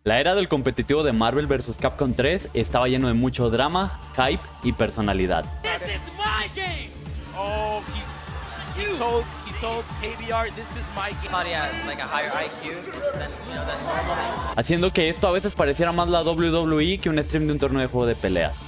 La era del competitivo de Marvel vs. Capcom 3 estaba lleno de mucho drama, hype y personalidad. Haciendo que esto a veces pareciera más la WWE que un stream de un torneo de juego de peleas.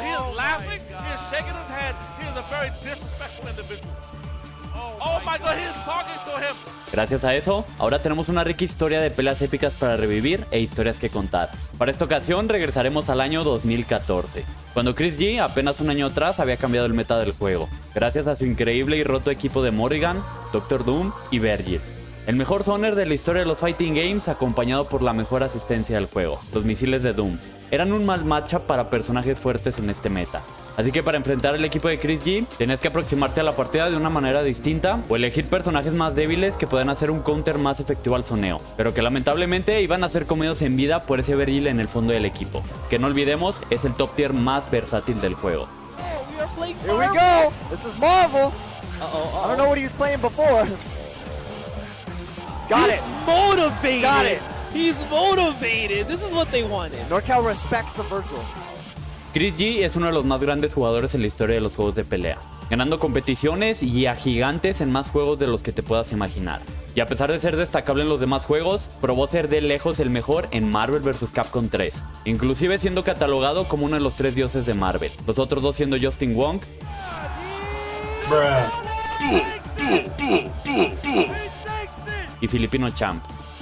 Gracias a eso, ahora tenemos una rica historia de peleas épicas para revivir e historias que contar. Para esta ocasión regresaremos al año 2014, cuando Chris G apenas un año atrás había cambiado el meta del juego, gracias a su increíble y roto equipo de Morrigan, Dr. Doom y Vergil. El mejor zoner de la historia de los Fighting Games, acompañado por la mejor asistencia del juego, los misiles de Doom. Eran un mal matchup para personajes fuertes en este meta. Así que para enfrentar al equipo de Chris G, tenías que aproximarte a la partida de una manera distinta o elegir personajes más débiles que puedan hacer un counter más efectivo al zoneo, pero que lamentablemente iban a ser comidos en vida por ese Vergil en el fondo del equipo, que no olvidemos es el top tier más versátil del juego. Here we go! This is Marvel! I don't know what he was playing before. Got it! Motivated! Got it! He's motivated! This is what they wanted. NorCal respects the Virgil. Chris G es uno de los más grandes jugadores en la historia de los juegos de pelea, ganando competiciones y a gigantes en más juegos de los que te puedas imaginar. Y a pesar de ser destacable en los demás juegos, probó ser de lejos el mejor en Marvel vs. Capcom 3, inclusive siendo catalogado como uno de los 3 dioses de Marvel, los otros dos siendo Justin Wong y Filipino Champ.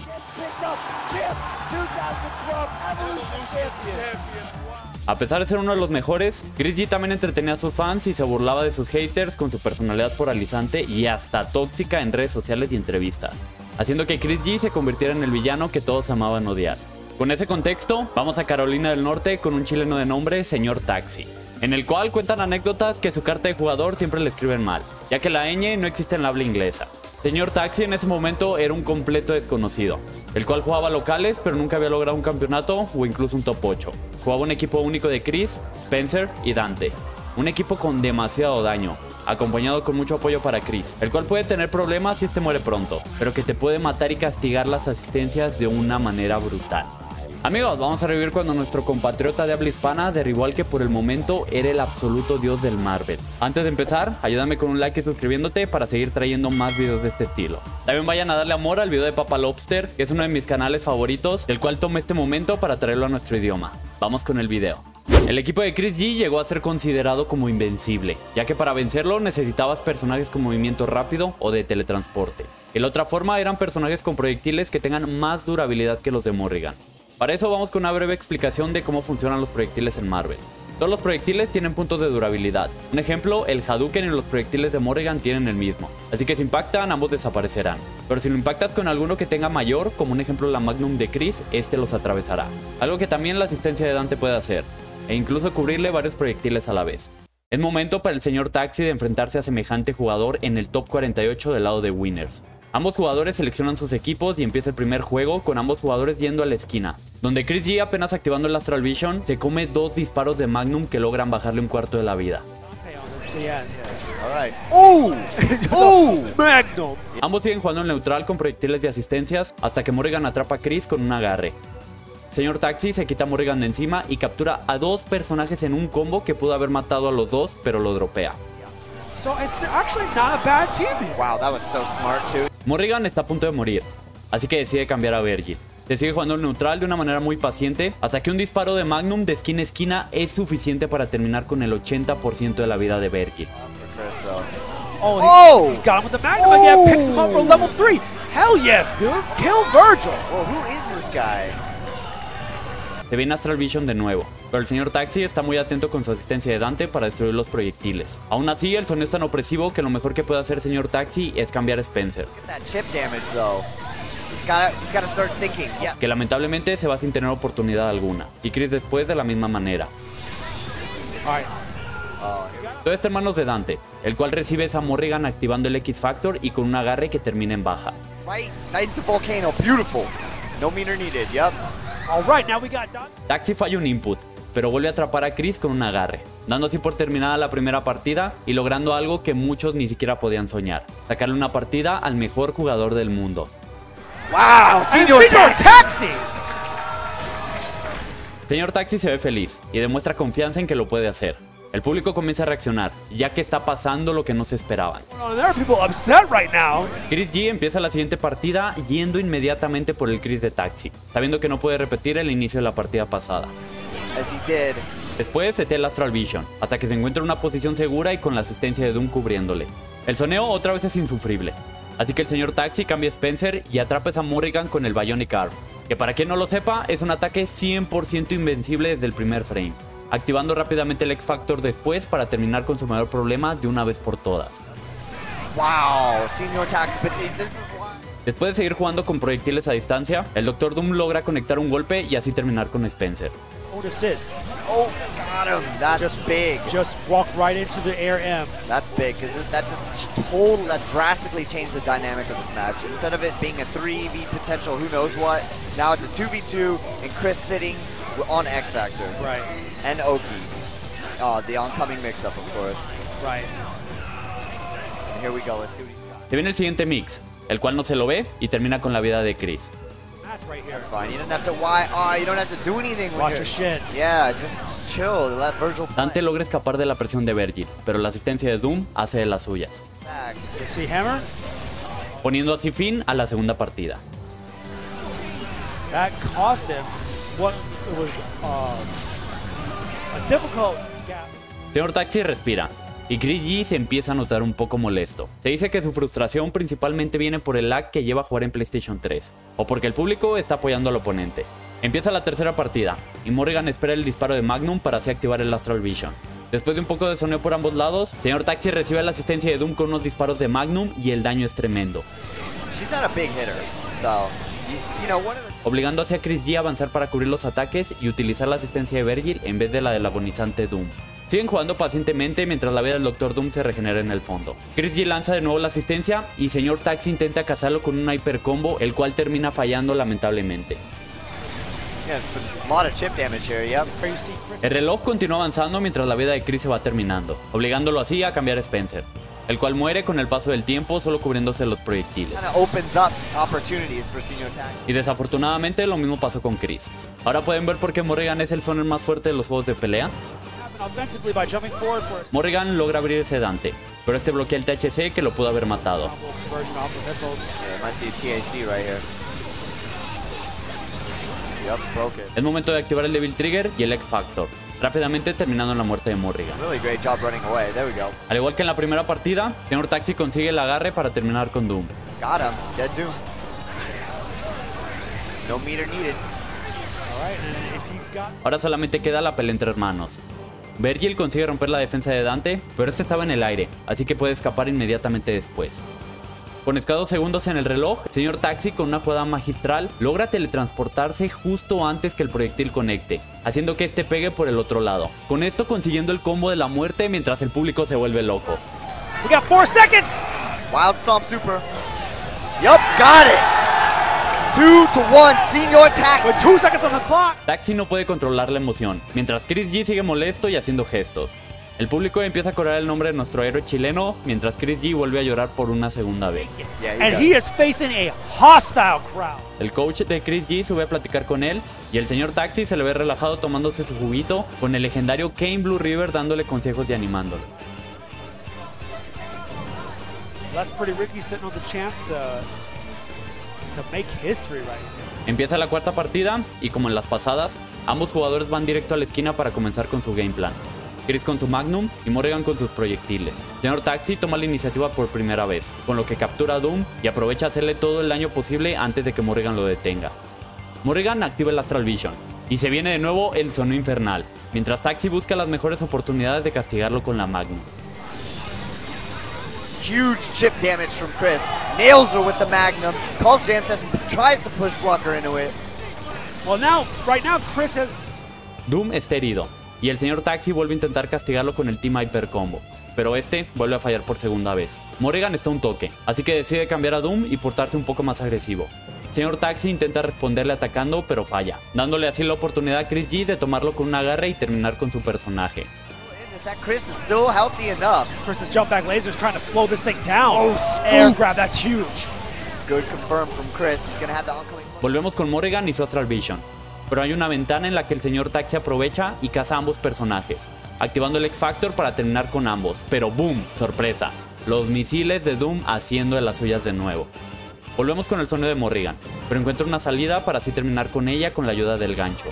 A pesar de ser uno de los mejores, Chris G también entretenía a sus fans y se burlaba de sus haters con su personalidad polarizante y hasta tóxica en redes sociales y entrevistas, haciendo que Chris G se convirtiera en el villano que todos amaban odiar. Con ese contexto, vamos a Carolina del Norte con un chileno de nombre Señor Taxi, en el cual cuentan anécdotas que su carta de jugador siempre le escriben mal, ya que la ñ no existe en la habla inglesa. Señor Taxi en ese momento era un completo desconocido, el cual jugaba locales pero nunca había logrado un campeonato o incluso un top 8. Jugaba un equipo único de Chris, Spencer y Dante, un equipo con demasiado daño, acompañado con mucho apoyo para Chris, el cual puede tener problemas si este muere pronto, pero que te puede matar y castigar las asistencias de una manera brutal. Amigos, vamos a revivir cuando nuestro compatriota de habla hispana derribó al que por el momento era el absoluto dios del Marvel. Antes de empezar, ayúdame con un like y suscribiéndote para seguir trayendo más videos de este estilo. También vayan a darle amor al video de Papa Lobster, que es uno de mis canales favoritos, del cual tomé este momento para traerlo a nuestro idioma. Vamos con el video. El equipo de Chris G llegó a ser considerado como invencible, ya que para vencerlo necesitabas personajes con movimiento rápido o de teletransporte. Y la otra forma eran personajes con proyectiles que tengan más durabilidad que los de Morrigan. Para eso vamos con una breve explicación de cómo funcionan los proyectiles en Marvel. Todos los proyectiles tienen puntos de durabilidad. Un ejemplo, el Hadouken y los proyectiles de Morrigan tienen el mismo. Así que si impactan, ambos desaparecerán. Pero si lo impactas con alguno que tenga mayor, como un ejemplo la Magnum de Chris, este los atravesará. Algo que también la asistencia de Dante puede hacer, e incluso cubrirle varios proyectiles a la vez. Es momento para el señor Taxi de enfrentarse a semejante jugador en el top 48 del lado de Winners. Ambos jugadores seleccionan sus equipos y empieza el primer juego con ambos jugadores yendo a la esquina, donde Chris G, apenas activando el Astral Vision, se come 2 disparos de Magnum que logran bajarle un cuarto de la vida. Magnum! Ambos siguen jugando en neutral con proyectiles de asistencias hasta que Morrigan atrapa a Chris con un agarre. Señor Taxi se quita a Morrigan de encima y captura a 2 personajes en un combo que pudo haber matado a los 2, pero lo dropea. So it's actually not a bad team. Wow, that was so smart too. Morrigan está a punto de morir, así que decide cambiar a Vergil. Se sigue jugando en neutral de una manera muy paciente, hasta que un disparo de Magnum de esquina a esquina es suficiente para terminar con el 80% de la vida de Vergil. Oh, he got him with the Magnum again, picks him up for level 3. Hell yes, dude. Kill Virgil. Whoa, who is this guy? Se viene Astral Vision de nuevo, pero el señor Taxi está muy atento con su asistencia de Dante para destruir los proyectiles. Aún así, el sonido es tan opresivo que lo mejor que puede hacer el señor Taxi es cambiar a Spencer, que lamentablemente se va sin tener oportunidad alguna, y Chris después de la misma manera. Todo está en manos de Dante, el cual recibe esa Morrigan activando el X-Factor y con un agarre que termina en baja. Taxi falla un input, pero vuelve a atrapar a Chris con un agarre, dando así por terminada la primera partida y logrando algo que muchos ni siquiera podían soñar: sacarle una partida al mejor jugador del mundo. Wow, Señor Taxi! Señor Taxi se ve feliz y demuestra confianza en que lo puede hacer. El público comienza a reaccionar, ya que está pasando lo que no se esperaban. There are people upset right now. Chris G empieza la siguiente partida yendo inmediatamente por el Chris de Taxi, sabiendo que no puede repetir el inicio de la partida pasada. As he did. Después setea el Astral Vision, hasta que se encuentra en una posición segura y con la asistencia de Doom cubriéndole. El soneo otra vez es insufrible, así que el señor Taxi cambia a Spencer y atrapa a Morrigan con el Bionic Arm, que para quien no lo sepa es un ataque 100% invencible desde el primer frame, activando rápidamente el X-Factor después para terminar con su mayor problema de una vez por todas. Wow, Senior Taxi, but this is why. Después de seguir jugando con proyectiles a distancia, el Dr. Doom logra conectar un golpe y así terminar con Spencer. Oh, got him. That's big. Just walk right into the air M. That's big, because that drastically changed the dynamic of this match. Instead of it being a 3v potential who knows what, now it's a 2v2 and Chris sitting on X Factor. Right. And Oki. The oncoming mix-up, of course. Right. And here we go, let's see what he's got. Se viene el siguiente mix, el cual no se lo ve y termina con la vida de Chris. That's fine. You don't have to you don't have to do anything with Watch your shins. Yeah, just chill. Let Virgil play. Dante logra escapar de la presión de Virgil, pero la asistencia de Doom hace de las suyas, Back. You see Hammer? poniendo así fin a la segunda partida. That cost him what it was a difficult gap. Señor Taxi respira, y Chris G se empieza a notar un poco molesto. Se dice que su frustración principalmente viene por el lag que lleva a jugar en PlayStation 3, o porque el público está apoyando al oponente. Empieza la tercera partida, y Morrigan espera el disparo de Magnum para así activar el Astral Vision. Después de un poco de soneo por ambos lados, Señor Taxi recibe la asistencia de Doom con unos disparos de Magnum y el daño es tremendo, She's not a big hitter, so you know one of the obligando así a Chris G a avanzar para cubrir los ataques y utilizar la asistencia de Virgil en vez de la del agonizante Doom. Siguen jugando pacientemente mientras la vida del Dr. Doom se regenera en el fondo. Chris G lanza de nuevo la asistencia y Señor Taxi intenta cazarlo con un hyper combo, el cual termina fallando lamentablemente. yeah, a lot of chip damage here. Yep. El reloj continúa avanzando mientras la vida de Chris se va terminando, obligándolo así a cambiar a Spencer, el cual muere con el paso del tiempo solo cubriéndose los proyectiles. Kind of opens up opportunities for Senior Taxi. Y desafortunadamente lo mismo pasó con Chris. Ahora pueden ver por qué Morrigan es el zoner más fuerte de los juegos de pelea. Offensively by jumping forward for a Morrigan logra abrir ese Dante, pero este bloquea el THC que lo pudo haber matado. conversion off the missiles. Yeah, might see a TAC right here. Yep, broke it. Es momento de activar el Devil Trigger y el X Factor, rápidamente terminando en la muerte de Morrigan. Really great job running away. There we go. Al igual que en la primera partida, Señor Taxi consigue el agarre para terminar con Doom. Got him. Dead Doom. No meter needed. All right, and if you got Ahora solamente queda la pelea entre hermanos. Virgil consigue romper la defensa de Dante, pero este estaba en el aire, así que puede escapar inmediatamente después. Con escasos segundos en el reloj, el señor Taxi con una jugada magistral logra teletransportarse justo antes que el proyectil conecte, haciendo que este pegue por el otro lado. Con esto consiguiendo el combo de la muerte mientras el público se vuelve loco. we got 4 seconds. Wild Stomp Super. Yup, got it. 2-1, Senior Taxi. With 2 seconds on the clock. Taxi no puede controlar la emoción, mientras Chris G sigue molesto y haciendo gestos. El público empieza a corear el nombre de nuestro héroe chileno, mientras Chris G vuelve a llorar por una segunda vez. Yeah, And does. he is facing a hostile crowd. El coach de Chris G sube a platicar con él, y el señor Taxi se le ve relajado tomándose su juguito, con el legendario Kane Blue River dándole consejos y animándolo. That's pretty Ricky sitting on the chance to make history right here. Empieza la cuarta partida, y como en las pasadas, ambos jugadores van directo a la esquina para comenzar con su game plan. Chris con su Magnum y Morrigan con sus proyectiles. Señor Taxi toma la iniciativa por primera vez, con lo que captura a Doom y aprovecha a hacerle todo el daño posible antes de que Morrigan lo detenga. Morrigan activa el Astral Vision, y se viene de nuevo el soneo infernal, mientras Taxi busca las mejores oportunidades de castigarlo con la Magnum. Huge chip damage from Chris. Nails her with the Magnum. Calls Jam Session, tries to push Blocker into it. Well, right now, Chris has. Doom está herido, y el señor Taxi vuelve a intentar castigarlo con el Team Hyper Combo, pero este vuelve a fallar por segunda vez. Morrigan está a un toque, así que decide cambiar a Doom y portarse un poco más agresivo. Señor Taxi intenta responderle atacando, pero falla, dándole así la oportunidad a Chris G de tomarlo con un agarre y terminar con su personaje. That Chris is still healthy enough. Chris's jump back laser is trying to slow this thing down. Oh, scoop. Air grab, that's huge. Good confirm from Chris. He's gonna have the oncoming. Volvemos con Morrigan y su Astral Vision. pero hay una ventana en la que el señor Taxi aprovecha y caza a ambos personajes, activando el X-Factor para terminar con ambos, pero ¡boom! ¡Sorpresa! Los misiles de Doom haciendo de las suyas de nuevo. Volvemos con el sonido de Morrigan, pero encuentra una salida para así terminar con ella con la ayuda del gancho.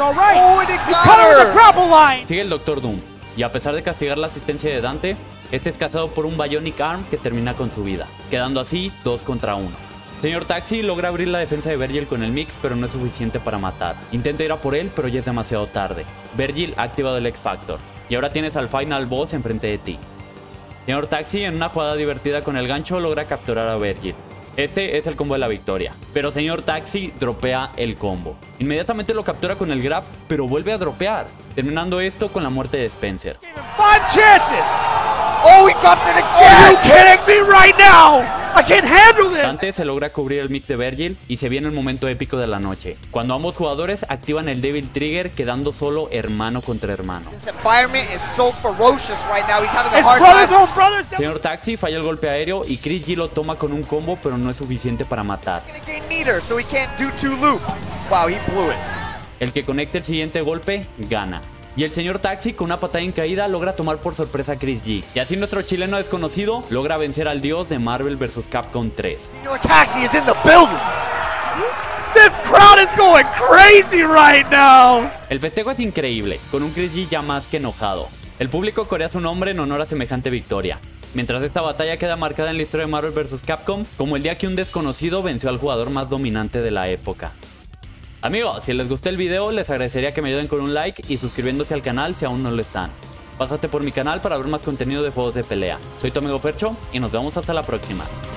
Sigue el Dr. Doom, y a pesar de castigar la asistencia de Dante, este es cazado por un Bionic Arm que termina con su vida, quedando así 2 contra 1. Señor Taxi logra abrir la defensa de Vergil con el mix, pero no es suficiente para matar. Intenta ir a por él, pero ya es demasiado tarde. Vergil ha activado el X-Factor, y ahora tienes al Final Boss enfrente de ti. Señor Taxi, en una jugada divertida con el gancho, logra capturar a Vergil. Este es el combo de la victoria, pero Señor Taxi dropea el combo. Inmediatamente lo captura con el grab, pero vuelve a dropear, terminando esto con la muerte de Spencer. Oh, he dropped it again! Are you kidding me right now? I can't handle this! Dante se logra cubrir el mix de Vergil y se viene el momento épico de la noche, cuando ambos jugadores activan el Devil Trigger quedando solo hermano contra hermano. This environment is so ferocious right now. He's having a hard time. Señor Taxi falla el golpe aéreo y Chris G lo toma con un combo, pero no es suficiente para matar. He's gonna gain meter, so he can't do 2 loops. Wow, he blew it. El que conecte el siguiente golpe, gana. Y el señor Taxi, con una patada en caída, logra tomar por sorpresa a Chris G. Y así nuestro chileno desconocido logra vencer al dios de Marvel vs. Capcom 3. Señor Taxi is in the building. This crowd is going crazy right now. El festejo es increíble, con un Chris G ya más que enojado. El público corea su nombre en honor a semejante victoria. Mientras esta batalla queda marcada en la historia de Marvel vs. Capcom como el día que un desconocido venció al jugador más dominante de la época. Amigos, si les gustó el video, les agradecería que me ayuden con un like y suscribiéndose al canal si aún no lo están. Pásate por mi canal para ver más contenido de juegos de pelea. Soy tu amigo Fercho y nos vemos hasta la próxima.